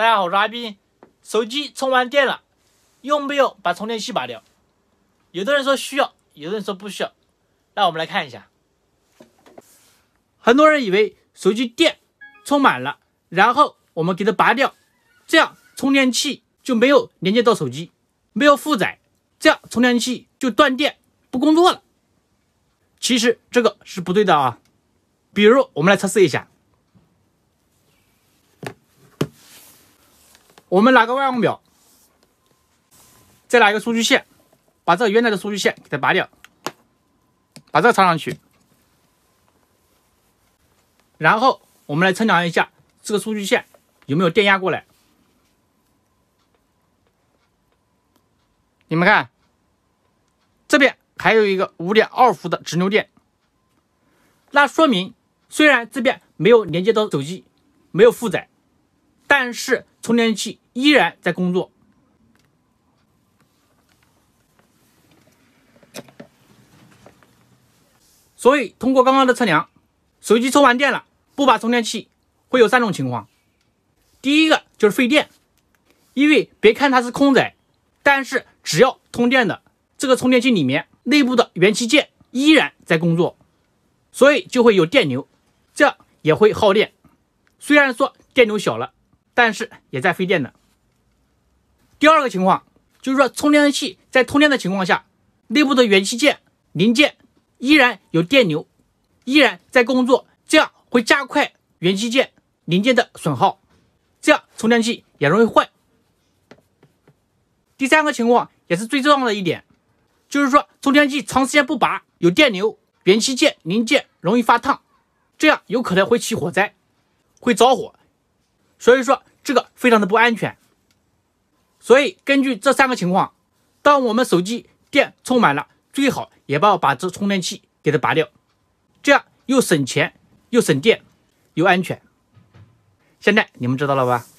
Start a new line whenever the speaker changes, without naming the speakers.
大家好，我是阿斌。手机充完电了，用不用把充电器拔掉？有的人说需要，有的人说不需要。那我们来看一下。很多人以为手机电充满了，然后我们给它拔掉，这样充电器就没有连接到手机，没有负载，这样充电器就断电不工作了。其实这个是不对的啊。比如我们来测试一下，我们拿个外网表，再拿一个数据线，把这个原来的数据线给它拔掉，把这个插上去，然后我们来测量一下这个数据线有没有电压过来。你们看，这边还有一个 5.2 伏的直流电，那说明虽然这边没有连接到手机，没有负载，但是充电器依然在工作。所以通过刚刚的测量，手机充完电了不拔充电器会有3种情况。第一个就是费电，因为别看它是空载，但是只要通电的这个充电器里面内部的元器件依然在工作，所以就会有电流，这样也会耗电。虽然说电流小了，但是也在费电的。第二个情况就是说，充电器在通电的情况下，内部的元器件零件依然有电流，依然在工作，这样会加快元器件零件的损耗，这样充电器也容易坏。第三个情况也是最重要的一点，就是说充电器长时间不拔，有电流，元器件零件容易发烫，这样有可能会起火灾，会着火，所以说这个非常的不安全。所以根据这3个情况，当我们手机电充满了，最好也不要把这充电器给它拔掉，这样又省钱又省电又安全。现在你们知道了吧？